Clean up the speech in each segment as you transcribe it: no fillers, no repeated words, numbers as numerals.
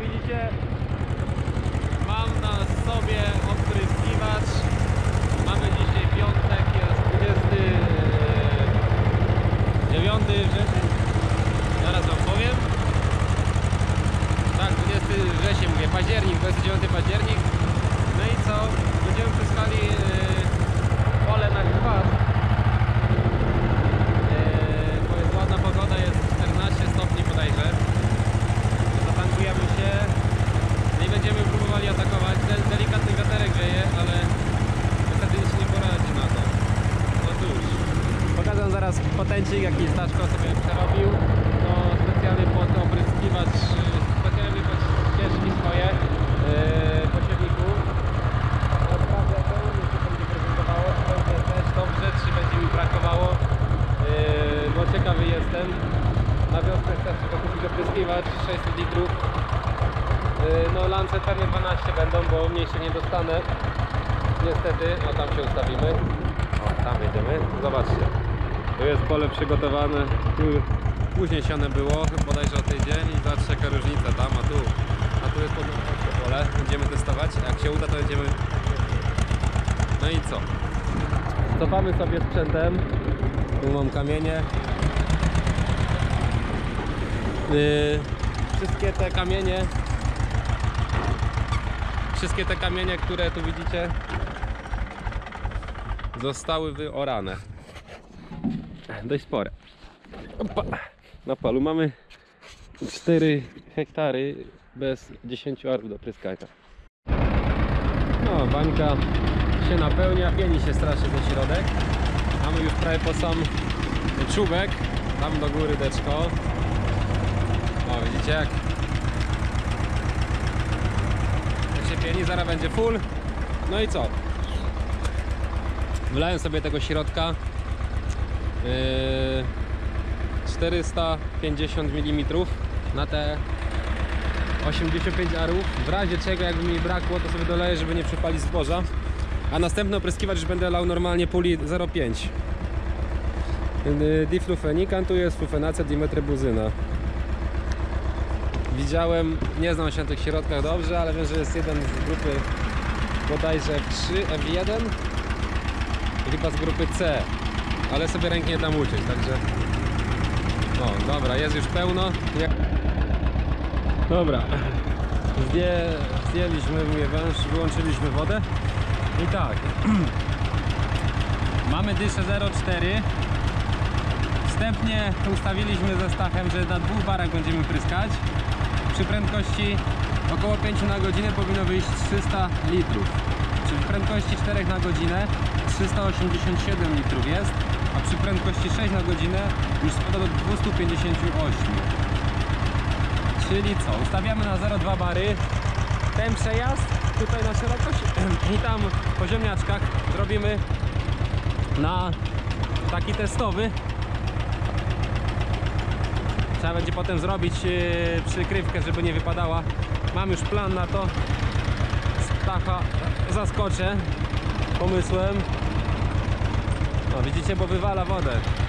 widzicie, mam na sobie opryskiwacz. Mamy dzisiaj piątek, jest 29 wrzesień. Zaraz wam powiem. Tak, 20 wrzesień mówię, październik, 29 październik. No i co? Będziemy pryskali pole na kwas. Bo jest ładna pogoda, jest 14 stopni bodajże. Zatankujemy się. No i będziemy próbowali atakować. Delikatny wiaterek wieje, ale niestety nic nie poradzi na to. No cóż. Pokażę zaraz potencik, jaki Staszko sobie przerobił. No specjalny pod opryskiwacz, specjalny pod ścieżki swoje po siewniku. Sprawdzę to, jak to będzie prezentowało, czy będzie też dobrze, czy będzie mi brakowało. Bo ciekawy jestem. Na wiosnę chcę sobie kupić opryskiwacz 600 litrów. No lance pewnie 12 będą, bo mniejsze nie dostanę. Niestety, no tam się ustawimy. O, tam jedziemy. Zobaczcie. Tu jest pole przygotowane. Tu później siane było, bodajże o tydzień i zobaczcie jaka różnica tam, a tu jest podnośne pole. Będziemy testować. Jak się uda, to będziemy. No i co? Cofamy sobie sprzętem. Tu mam kamienie. Wszystkie te kamienie, które tu widzicie, zostały wyorane. Dość spore. Opa. Na polu mamy 4 hektary bez 10 arów do pryskania. No, bańka się napełnia, pieni się strasznie ten środek. Mamy już prawie po sam czubek, tam do góry deczko. O, widzicie jak się pieni, zaraz będzie full. No i co? Wlałem sobie tego środka 450 mm na te 85 arów. W razie czego jakby mi brakło, to sobie doleję, żeby nie przepalić zboża. A następny opryskiwacz już będę lał normalnie puli 0,5. Diflufenikan, tu jest flufenacja, dimetrybuzyna. Widziałem, nie znam się na tych środkach dobrze, ale wiem, że jest jeden z grupy bodajże F3, F1 chyba z grupy C, ale sobie ręcznie tam uczyć, także o, dobra, jest już pełno. Dobra, zdjęliśmy węż, wyłączyliśmy wodę i tak mamy dyszę 0,4. Wstępnie ustawiliśmy ze Stachem, że na 2 barach będziemy pryskać. Przy prędkości około 5 na godzinę powinno wyjść 300 litrów. Czyli w prędkości 4 na godzinę 387 litrów jest, a przy prędkości 6 na godzinę już spada do 258. Czyli co? Ustawiamy na 0,2 bary. Ten przejazd tutaj na szerokość i tam po ziemniaczkach zrobimy na taki testowy. Trzeba będzie potem zrobić przykrywkę, żeby nie wypadała. Mam już plan na to. Stacha zaskoczę pomysłem. No widzicie, bo wywala wodę.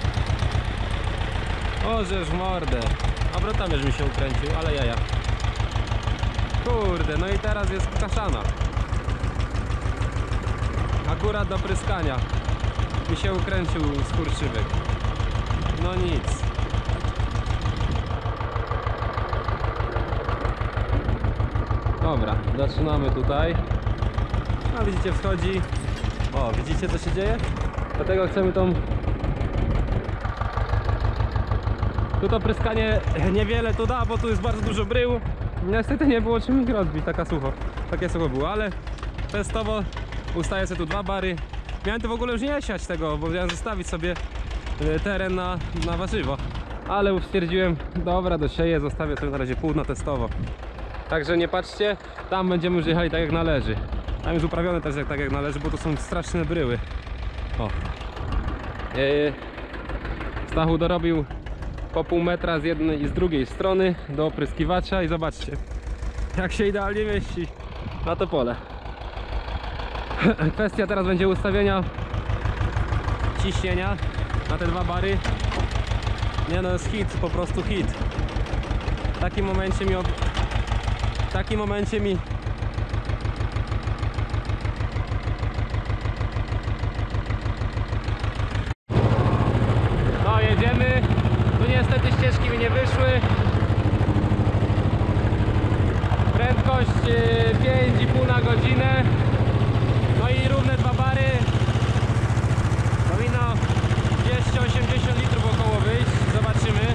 O, żeż w mordę. Obrotomierz mi się ukręcił, ale jaja. Kurde, no i teraz jest kaszana. Akurat do pryskania mi się ukręcił skurczybyk. No nic. Dobra, zaczynamy tutaj. No widzicie, wchodzi. O, widzicie co się dzieje? Dlatego chcemy tą... Tu to pryskanie niewiele tu da, bo tu jest bardzo dużo brył. Niestety nie było czym ich rozbić, takie sucho było, ale testowo ustaję sobie tu 2 bary. Miałem tu w ogóle już nie siać tego, bo miałem zostawić sobie teren na warzywo. Ale stwierdziłem, dobra, dosieję, zostawię sobie na razie pół na testowo. Także nie patrzcie, tam będziemy już jechali tak jak należy. Tam jest uprawione też tak jak należy, bo to są straszne bryły. O. Stachu dorobił po pół metra z jednej i z drugiej strony do opryskiwacza i zobaczcie, jak się idealnie mieści na to pole. Kwestia teraz będzie ustawienia ciśnienia na te 2 bary. Nie no, jest hit, po prostu hit. W takim momencie mi takim momencie mi no jedziemy. Tu niestety ścieżki mi nie wyszły. Prędkość 5,5 na godzinę. No i równe 2 bary. Powinno 280 litrów około wyjść. Zobaczymy.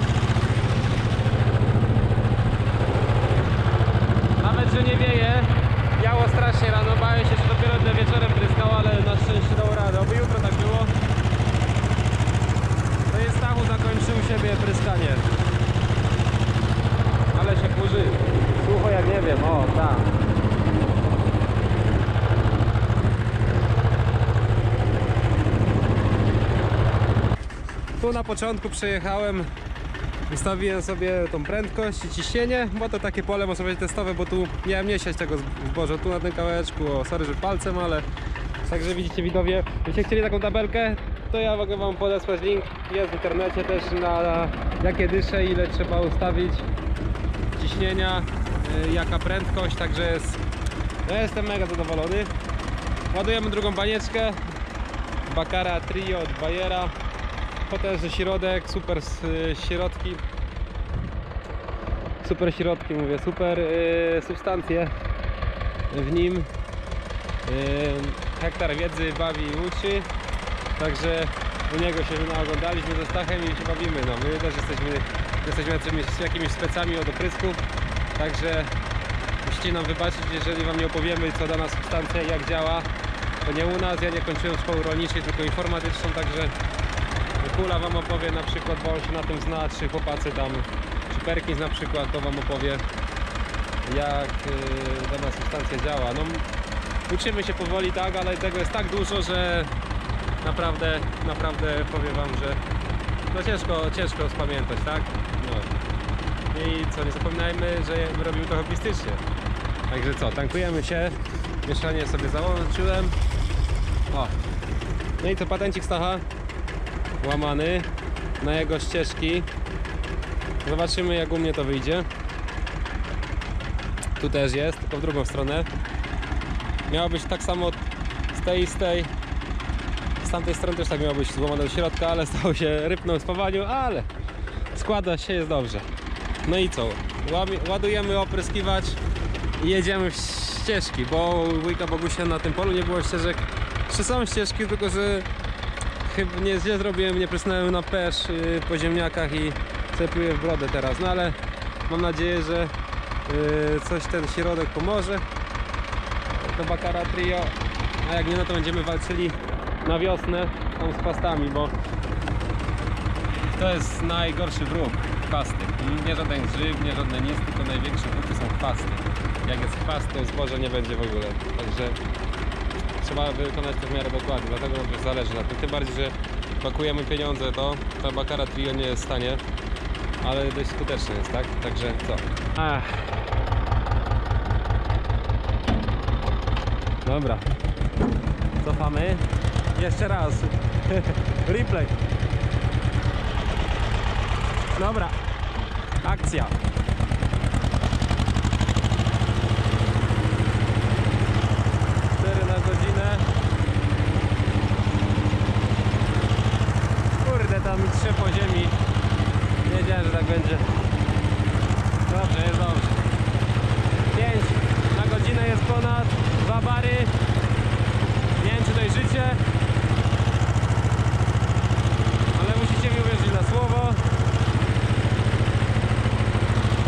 Nawet, że nie wieje. Wiało strasznie rano. Bałem się, że dopiero dnia wieczorem pryskało, ale na szczęście dało radę. Oby jutro tak było. To jest Stachu zakończył siebie pryskanie. Ale się kurzy. Sucho jak nie wiem. O, tak. Tu na początku przejechałem, ustawiłem sobie tą prędkość i ciśnienie, bo to takie pole może być testowe, bo tu miałem nie siać tego zboża, tu na tym kawałeczku, o sorry, że palcem, ale także widzicie widzowie, jeśli chcieli taką tabelkę, to ja mogę wam podesłać link, jest w internecie też na jakie dysze, ile trzeba ustawić ciśnienia, jaka prędkość, także ja jestem mega zadowolony. Ładujemy drugą banieczkę, Bacara Trio od Bayera. Potężny środek, super środki. Super środki mówię, super substancje w nim. Hektar wiedzy bawi i uczy. Także u niego się naoglądaliśmy ze Stachem i się bawimy. No, my też jesteśmy jakimiś specami od oprysków. Także musicie nam wybaczyć, jeżeli wam nie opowiemy, co dana substancja i jak działa. To nie u nas, ja nie kończyłem szkoły rolniczej, tylko informatyczną, także Kula wam opowie na przykład, bo on się na tym zna, czy chłopacy tam, czy Perkins na przykład, to wam opowie, jak dana substancja działa. No, uczymy się powoli, tak, ale tego jest tak dużo, że naprawdę powiem wam, że no ciężko spamiętać, tak? No. I co, nie zapominajmy, że robimy to hobbystycznie. Także co, tankujemy się, mieszanie sobie załączyłem. O. No i co, patencik Stacha łamany na jego ścieżki. Zobaczymy, jak u mnie to wyjdzie. Tu też jest, tylko w drugą stronę. Miało być tak samo z tamtej strony też tak miało być złamane do środka, ale stało się, rypnął w spawaniu, ale składa się, jest dobrze. No i co? Ładujemy opryskiwacz i jedziemy w ścieżki, bo u wujka Bogusia na tym polu nie było ścieżek. Czy są ścieżki, tylko że chyba nie źle zrobiłem, nie prysnąłem na pesz po ziemniakach i sobie pluję w brodę teraz. No ale mam nadzieję, że coś ten środek pomoże. To Bacara Trio, a jak nie, no to będziemy walczyli na wiosnę tam z chwastami, bo to jest najgorszy wróg, chwasty. Nie żaden grzyb, nie żadne nic, tylko największe wrógi są chwasty. Jak jest chwast, to zboże nie będzie w ogóle. Także trzeba wykonać to w miarę dokładnie, dlatego nam też zależy na tym. Tym bardziej, że pakujemy pieniądze, to ta Bacara Trio nie jest w stanie, ale dość skuteczny jest, tak? Także co? Dobra, cofamy. Jeszcze raz. Replay. Dobra, akcja. Na godzinę. Kurde, tam trze po ziemi. Nie wiedziałem, że tak będzie. Dobrze, jest dobrze. 5 na godzinę jest ponad 2 bary. Nie wiem, czy to jest życie, ale musicie mi uwierzyć na słowo.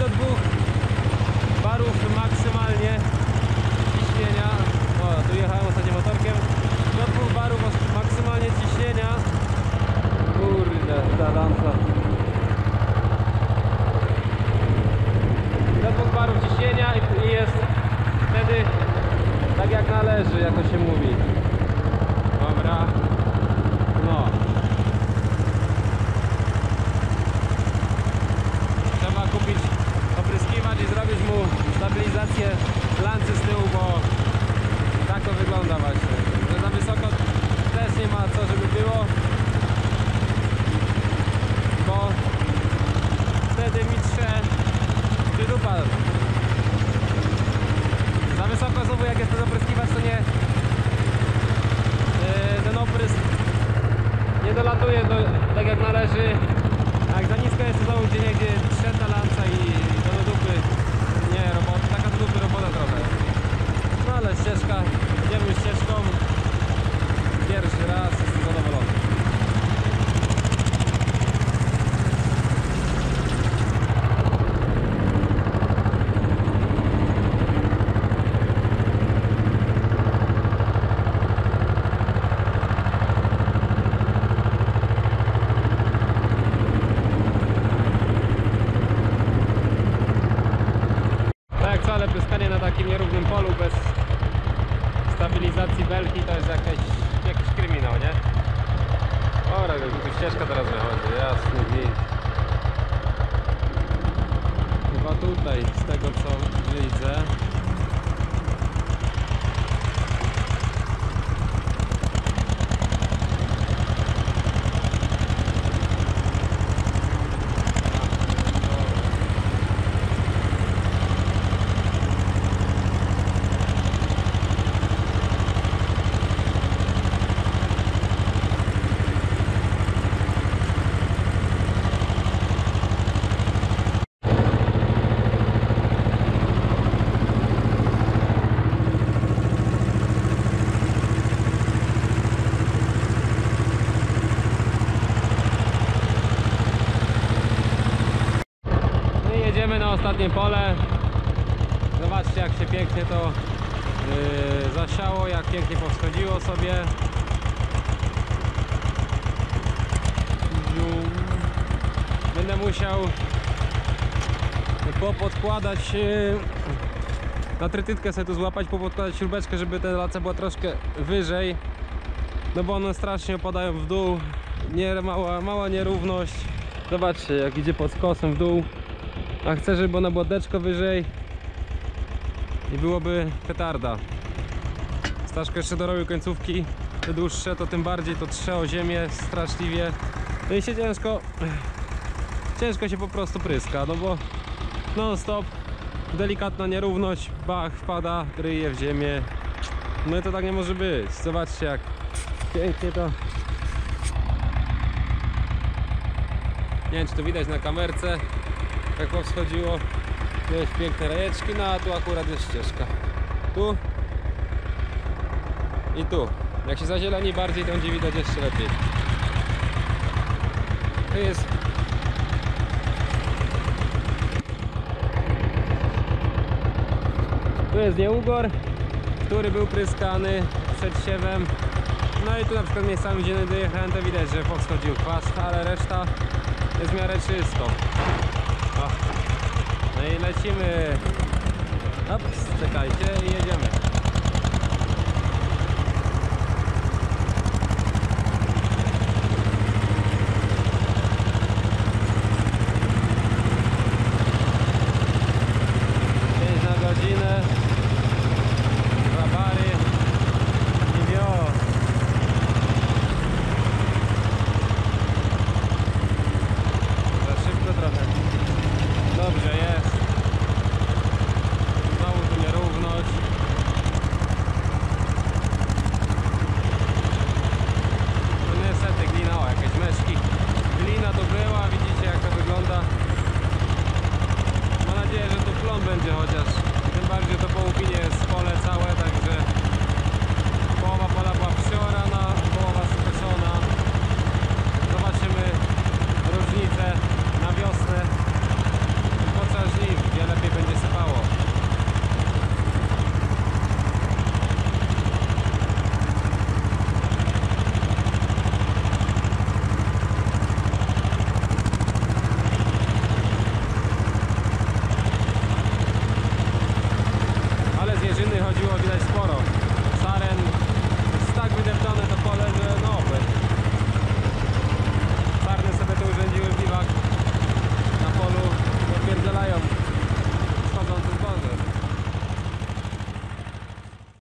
do 2 barów maksymalnie ciśnienia. O, tu jechałem ostatnio motorkiem. Do 2 barów maksymalnie ciśnienia. Kurde, ta lanca. Do 2 barów ciśnienia i jest wtedy tak jak należy, jak to się mówi. Dobra. No. Trzeba kupić opryskiwacz i zrobić mu stabilizację lancy z tyłu, bo tak to wygląda właśnie. Że za wysoko też nie ma co, żeby było, bo wtedy mi trze dupa. Za wysoko znowu, jak jest ten opryskiwacz, to nie ten oprysk nie dolatuje tak jak należy. A jak za nisko jest, to znowu gdzie niegdzie trze ta lanca i to do dupy. Nie, robota, taka do dupy robota trochę. No ale ścieżka, idziemy ścieżką. Pierwszy raz, jestem zadowolony. Ale pryskanie na takim nierównym polu bez stabilizacji belki to jest jakiś kryminał, nie? Ora, tu ścieżka teraz wychodzi, jasny gwint. Chyba tutaj, z tego co widzę. Jedziemy na ostatnie pole. Zobaczcie, jak się pięknie to zasiało, jak pięknie powschodziło sobie. Będę musiał popodkładać na trytytkę, sobie tu złapać, popodkładać śrubeczkę, żeby ta laca była troszkę wyżej, no bo one strasznie opadają w dół. Mała nierówność. Zobaczcie, jak idzie pod skosem w dół. A chcę, żeby ona była deczko wyżej i byłoby petarda. Staszko jeszcze dorobił końcówki, te dłuższe, to tym bardziej to trze o ziemię straszliwie. No i się ciężko się po prostu pryska, no bo non stop, delikatna nierówność, bach, wpada, ryje w ziemię. No i to tak nie może być. Zobaczcie, jak pięknie to. Nie wiem, czy to widać na kamerce, jak powschodziło. Tu jest piękne rajeczki, no a tu akurat jest ścieżka. Tu i tu. Jak się zazieleni bardziej, to będzie widać jeszcze lepiej. Tu jest nieugor, który był pryskany przed siewem. No i tu na przykład miejscami, gdzie dojechałem, to widać, że powschodził kwas, ale reszta jest w miarę czysto. O. No i lecimy. Ops, czekajcie i jedziemy. Będzie chociaż, tym bardziej to po łupinie jest pole całe, także połowa pola była przeorana, połowa skoszona. Zobaczymy różnicę na wiosnę podczas żniw. wypuszczone, to